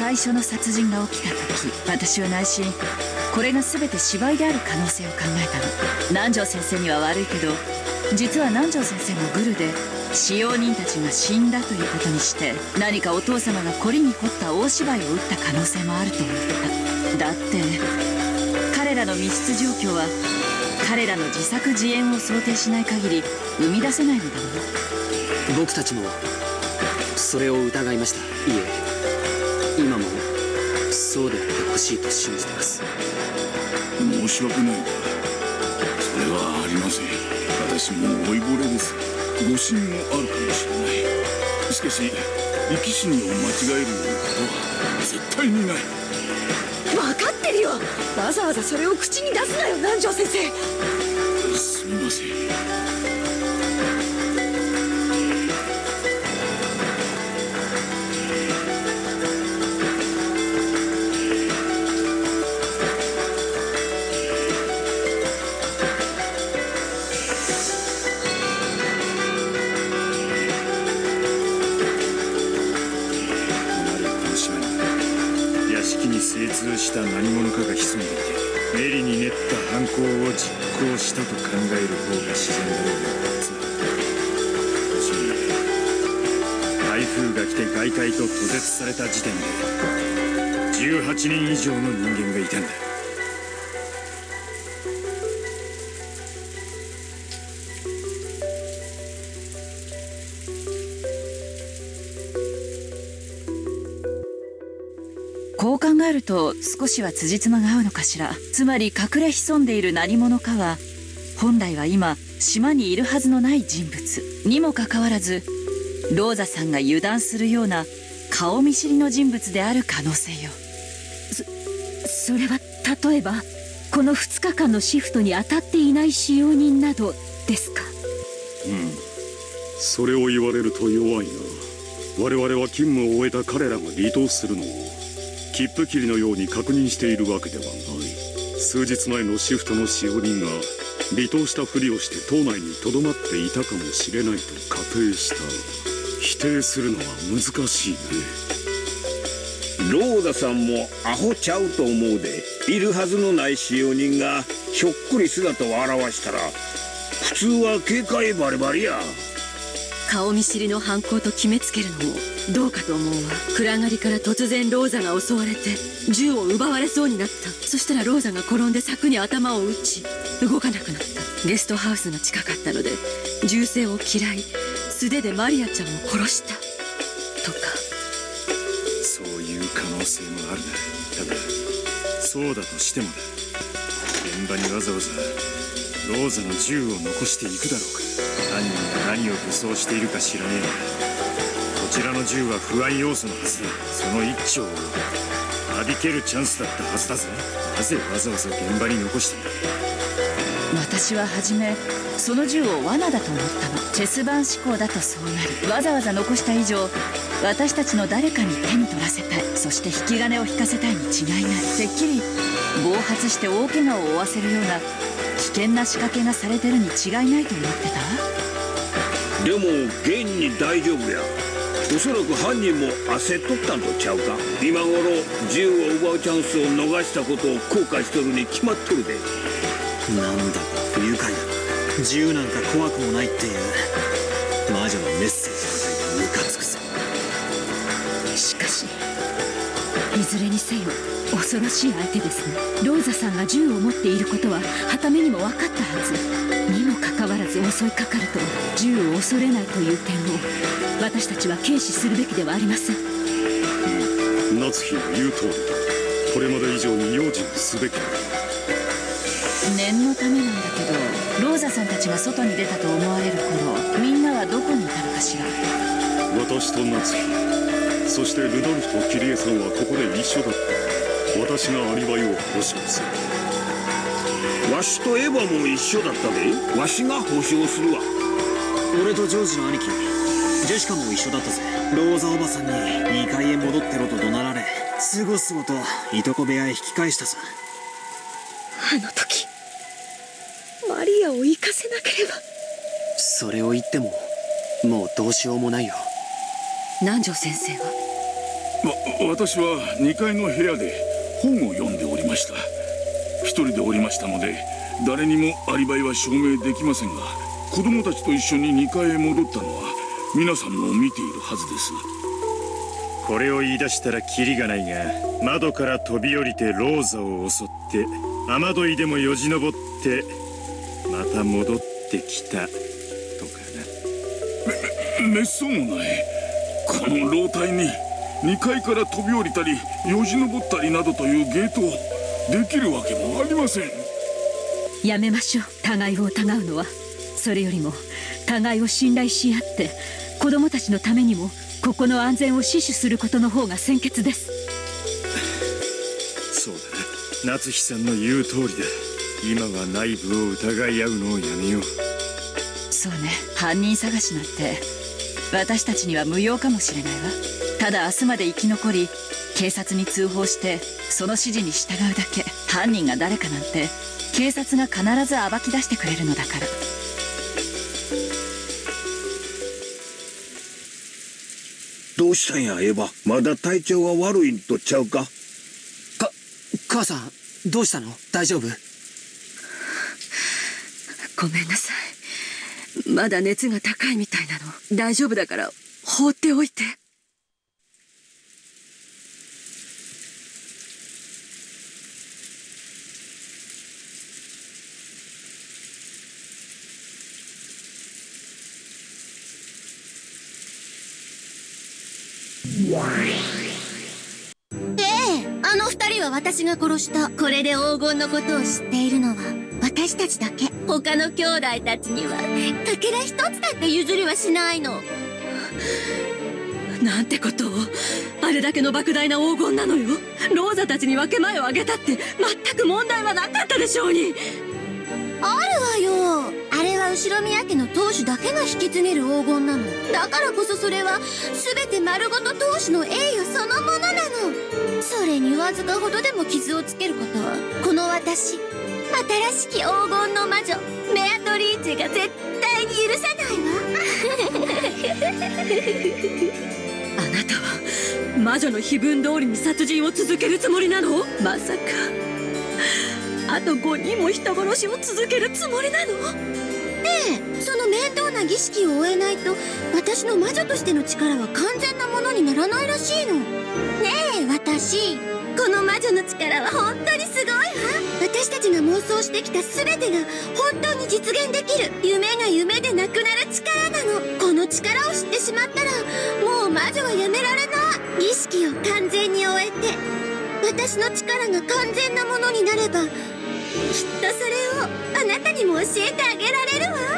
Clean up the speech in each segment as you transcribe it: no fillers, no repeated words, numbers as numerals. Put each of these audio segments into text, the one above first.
最初の殺人が起きた時、私は内心これが全て芝居である可能性を考えたの。南條先生には悪いけど、実は南條先生もグルで使用人たちが死んだということにして、何かお父様が凝りに凝った大芝居を打った可能性もあると思った。だって彼らの密室状況は彼らの自作自演を想定しない限り生み出せないのだもの。 僕たちもそれを疑いました。いえ、今もそうであってほしいと信じてます。 申し訳ないがそれはありません。私も老いぼれです。誤信もあるかもしれない。しかし生き死にを間違えるようなことは絶対にない。 分かってるよ。わざわざそれを口に出すなよ、南條先生。 すみません。 精通した何者かが潜んでいて、練りに練った犯行を実行したと考える方が自然だろうが、つまり台風が来て外界と途絶された時点で18人以上の人間がいたんだ。 こう考えると少しは辻褄が合うのかしら。つまり隠れ潜んでいる何者かは本来は今島にいるはずのない人物にもかかわらず、ローザさんが油断するような顔見知りの人物である可能性よ。 それは例えばこの2日間のシフトに当たっていない使用人などですか？ それを言われると弱いな。我々は勤務を終えた彼らが離島するのを切符切りのように確認しているわけではない。数日前のシフトの使用人が離島したふりをして島内にとどまっていたかもしれないと仮定した。否定するのは難しいね。 ローザさんもアホちゃうと思うで。いるはずのない使用人がひょっくり姿を現したら普通は警戒バリバリや。 顔見知りの犯行と決めつけるのもどうかと思うわ。暗がりから突然ローザが襲われて銃を奪われそうになった。そしたらローザが転んで柵に頭を打ち動かなくなった。ゲストハウスが近かったので銃声を嫌い素手でマリアちゃんを殺したとか。 そういう可能性もあるな。ただそうだとしてもだ、現場にわざわざローザの銃を残していくだろうか。犯人が何を武装しているか知らねえが、こちらの銃は不安要素のはずだ。その一丁をはびけるチャンスだったはずだぜ。なぜわざわざ現場に残したんだ。 私は初めその銃を罠だと思ったの。チェス盤思考だとそうなる。わざわざ残した以上私たちの誰かに手に取らせたい。そして引き金を引かせたいに違いない。てっきり暴発して大怪我を負わせるような危険な仕掛けがされてるに違いないと思ってた。 でも現に大丈夫や。おそらく犯人も焦っとったんとちゃうか。今頃銃を奪うチャンスを逃したことを後悔しとるに決まっとるで。 なんだか不愉快だな。銃なんか怖くもないっていう魔女のメッセージみたいでムカつくぜ。 しかしいずれにせよ恐ろしい相手ですね。ローザさんが銃を持っていることははためにも分かったはずにもかかわらず襲いかかると銃を恐れないという点を私たちは軽視するべきではありません。 夏日の言う通りだ。これまで以上に用心すべきだ。 念のためなんだけど、ローザさんたちが外に出たと思われる頃、みんなはどこにいたのかしら。 私と夏日、そしてルドルフとキリエさんはここで一緒だった。私がアリバイを保証する。 わしとエヴァも一緒だったで。わしが保証するわ。 俺とジョージの兄貴ジェシカも一緒だったぜ。ローザおばさんに2階へ戻ってろと怒鳴られ、すごすごといとこ部屋へ引き返したさ。 あの時マリアを生かせなければ。 それを言ってももうどうしようもないよ。 南條先生は私は2階の部屋で本を読んでおりました。一人でおりましたので誰にもアリバイは証明できませんが、子供たちと一緒に2階へ戻ったのは皆さんも見ているはずです。 これを言い出したらキリがないが、窓から飛び降りてローザを襲って雨どいでもよじ登ってまた戻ってきたとかな。 めっそうもない。この楼体に2階から飛び降りたりよじ登ったりなどというゲートをできるわけもありません。 やめましょう、互いを疑うのは。それよりも互いを信頼し合って子供たちのためにもここの安全を死守することの方が先決です。 そうだな、夏日さんの言う通りだ。今は内部を疑い合うのをやめよう。 そうね、犯人探しなんて私たちには無用かもしれないわ。ただ明日まで生き残り警察に通報してその指示に従うだけ。犯人が誰かなんて警察が必ず暴き出してくれるのだから。 どうしたんやエヴァ、まだ体調が悪いんとちゃうか。 母さんどうしたの？大丈夫？ ごめんなさい、まだ熱が高いみたいなの。大丈夫だから放っておいて。 あの二人は私が殺した。これで黄金のことを知っているのは私たちだけ。他の兄弟たちにはかけら一つだって譲りはしないの。 なんてことを。あれだけの莫大な黄金なのよ。ローザたちに分け前をあげたって全く問題はなかったでしょうに。 あるわよ。あれは後宮家の当主だけが引き継げる黄金なの。だからこそそれは全て丸ごと当主の栄誉そのものなの。それにわずかほどでも傷をつけることはこの私、新しき黄金の魔女メアトリーチェが絶対に許さないわ。 あなたは魔女の碑文通りに殺人を続けるつもりなの？まさかあと5人も人殺しを続けるつもりなの？ その面倒な儀式を終えないと私の魔女としての力は完全なものにならないらしいの。ねえ私、この魔女の力は本当にすごいわ。私たちが妄想してきた全てが本当に実現できる。夢が夢でなくなる力なの。この力を知ってしまったらもう魔女はやめられない。儀式を完全に終えて私の力が完全なものになればきっとそれをあなたにも教えてあげられるわ。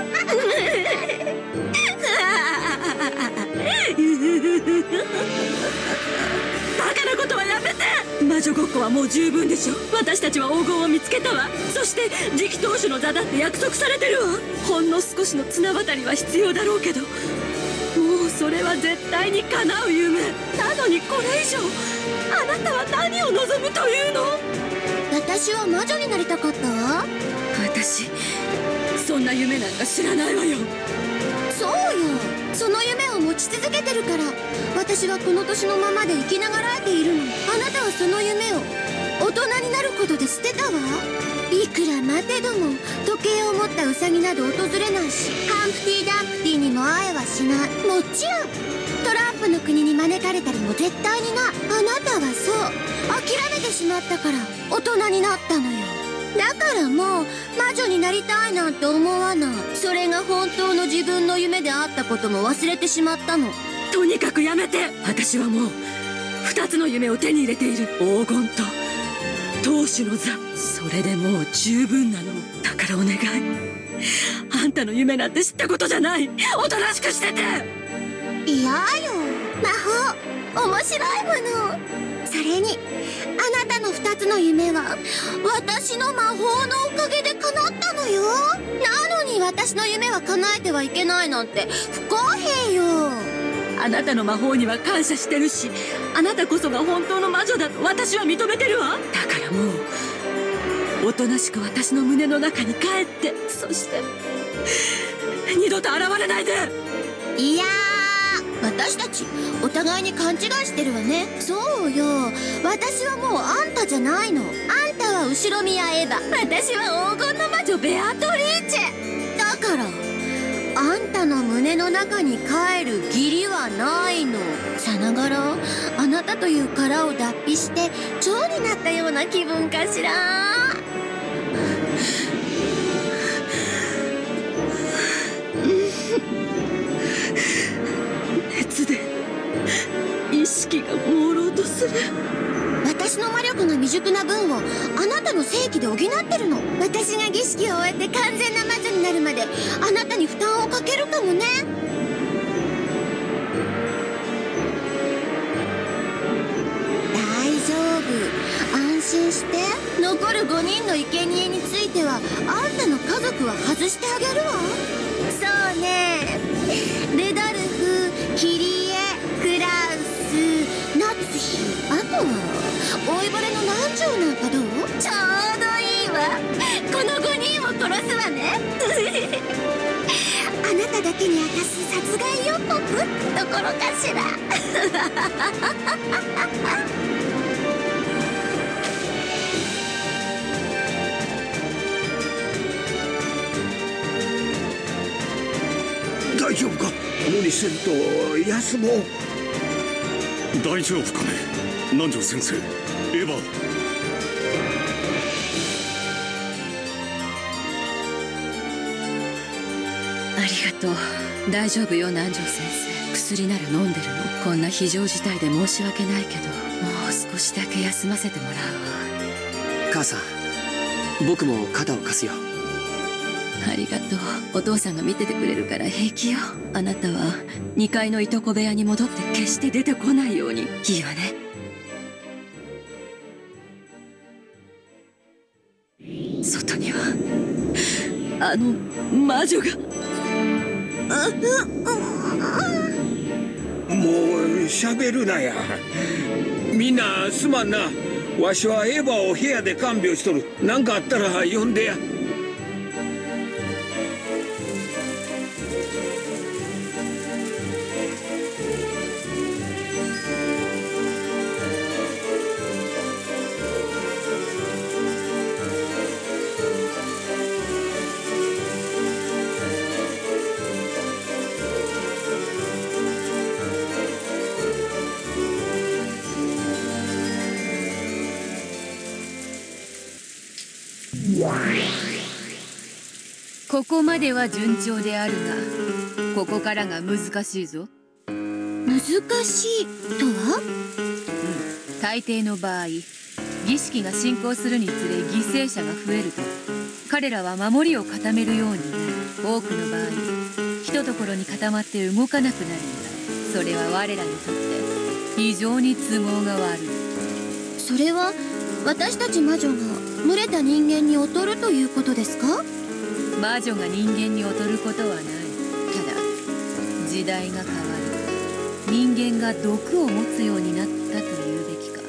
バカなことはやめて。魔女ごっこはもう十分でしょ。私たちは黄金を見つけたわ。そして次期当主の座だって約束されてるわ。ほんの少しの綱渡りは必要だろうけど、もうそれは絶対に叶う夢なのに、これ以上あなたは何を望むというの？ 私は魔女になりたかったわ。 私そんな夢なんか知らないわよ。 そうよ、その夢を持ち続けてるから私はこの年のままで生きながらえているの。あなたはその夢を大人になることで捨てたわ。いくら待てども時計を持ったウサギなど訪れないし、ハンプティ・ダンプティにも会えはしない。もちろんトランプの国に招かれたりも絶対にない。あなたはそう諦めてしまったから大人になったのよ。だからもう魔女になりたいなんて思わない。それが本当の自分の夢であったことも忘れてしまったの。 とにかくやめて。私はもう2つの夢を手に入れている。黄金と当主の座。それでもう十分なの。だからお願い、あんたの夢なんて知ったことじゃない。おとなしくしてて。 いやよ、魔法面白いもの。それにあなたの2つの夢は私の魔法のおかげで叶ったのよ。なのに私の夢は叶えてはいけないなんて不公平よ。 あなたの魔法には感謝してるし、あなたこそが本当の魔女だと私は認めてるわ。だからもうおとなしく私の胸の中に帰って、そして二度と現れないで。 いや私たちお互いに勘違いしてるわね。そうよ、私はもうあんたじゃないの。あんたは後ろ宮エヴァ、私は黄金の魔女ベアトリーチェだから、あんたの胸の中に帰る義理はないの。さながらあなたという殻を脱皮して蝶になったような気分かしら。 熱で意識が朦朧とする。 私の魔力が未熟な分をあなたの正気で補ってるの。私が儀式を終えて完全な魔女になるまであなたに負担をかけるかもね。大丈夫、安心して。残る5人の生贄についてはあんたの家族は外してあげるわ。そうね、ルドルフ、キリエ、クラウス、ナツヒ、あとは老いぼれの南條なんかどう？ちょうどいいわ。この5人を殺すわね。あなただけに明かす殺害予告どころかしら。 大丈夫か？無理せんと休もう。 大丈夫かね、南條先生。エヴァ。 ありがとう。大丈夫よ南條先生。薬なら飲んでるの。こんな非常事態で申し訳ないけど、もう少しだけ休ませてもらうわ。 母さん、僕も肩を貸すよ。 ありがとう。お父さんが見ててくれるから平気よ。あなたは2階のいとこ部屋に戻って決して出てこないように。いいわね。外にはあの魔女が。 もう喋るなや。みんなすまんな。わしはエヴァを部屋で看病しとる。何かあったら呼んでや。 ここまでは順調であるが、ここからが難しいぞ。 難しいとは？ 大抵の場合、儀式が進行するにつれ犠牲者が増えると、彼らは守りを固めるようになる。多くの場合、ひとところに固まって動かなくなるんだ。それは我らにとって非常に都合が悪い。 それは私たち魔女が群れた人間に劣るということですか？ 魔女が人間に劣ることはない。ただ時代が変わり、人間が毒を持つようになったというべきか。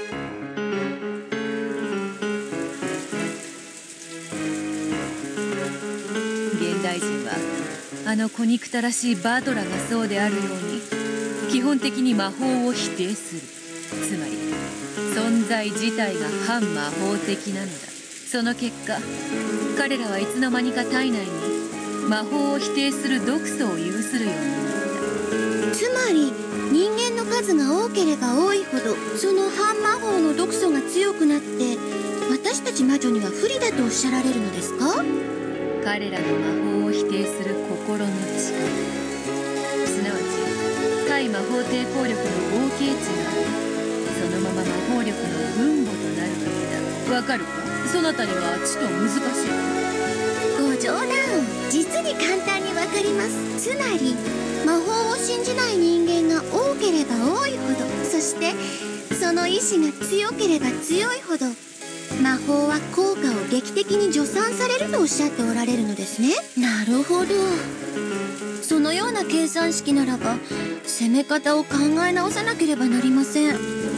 現代人はあの小憎たらしいバトラがそうであるように、基本的に魔法を否定する。つまり存在自体が反魔法的なのだ。その結果、彼らはいつの間にか体内に魔法を否定する毒素を有するようになった。 つまり人間の数が多ければ多いほど、その反魔法の毒素が強くなって私たち魔女には不利だとおっしゃられるのですか？ 彼らの魔法を否定する心の力、すなわち対魔法抵抗力の合計値がそのまま魔法力の分母となるわけだ。わかるか？そなたにはちと難しい。 ご冗談。実に簡単にわかります。つまり魔法を信じない人間が多ければ多いほど、そしてその意志が強ければ強いほど、魔法は効果を劇的に助産されるとおっしゃっておられるのですね。なるほど。そのような計算式ならば攻め方を考え直さなければなりません。